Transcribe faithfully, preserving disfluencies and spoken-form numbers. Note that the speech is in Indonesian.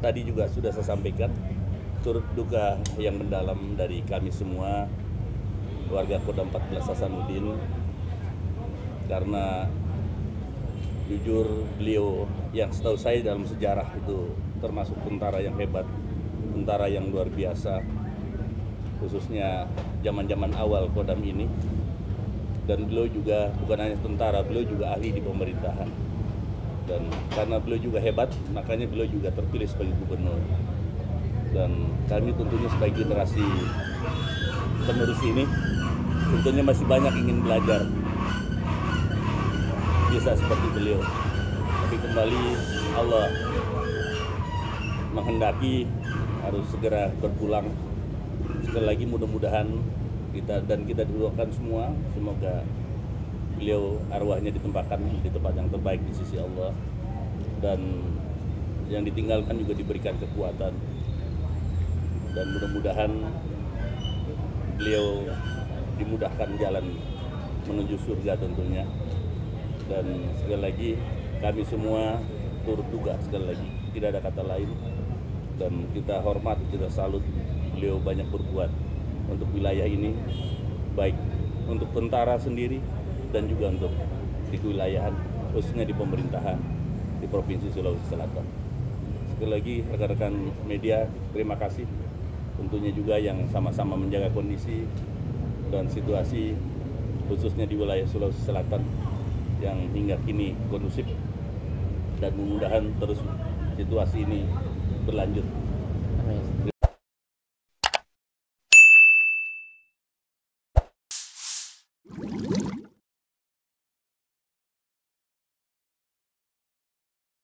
tadi juga sudah saya sampaikan, turut duka yang mendalam dari kami semua warga Kodam empat belas Hasanuddin, karena jujur beliau yang setahu saya dalam sejarah itu termasuk tentara yang hebat, tentara yang luar biasa, khususnya zaman-zaman awal Kodam ini. Dan beliau juga bukan hanya tentara, beliau juga ahli di pemerintahan. Dan karena beliau juga hebat, makanya beliau juga terpilih sebagai gubernur. Dan kami tentunya sebagai generasi penerus ini, tentunya masih banyak ingin belajar bisa seperti beliau. Tapi kembali Allah menghendaki harus segera berpulang. Sekali lagi mudah-mudahan kita dan kita doakan semua, semoga beliau arwahnya ditempatkan di tempat yang terbaik di sisi Allah, dan yang ditinggalkan juga diberikan kekuatan, dan mudah-mudahan beliau dimudahkan jalan menuju surga tentunya. Dan sekali lagi kami semua turut duka, sekali lagi tidak ada kata lain, dan kita hormat, kita salut, beliau banyak berbuat untuk wilayah ini, baik untuk tentara sendiri dan juga untuk di kewilayahan, khususnya di pemerintahan di Provinsi Sulawesi Selatan. Sekali lagi rekan-rekan media, terima kasih tentunya juga yang sama-sama menjaga kondisi dan situasi khususnya di wilayah Sulawesi Selatan yang hingga kini kondusif, dan mudah-mudahan terus situasi ini berlanjut. Terima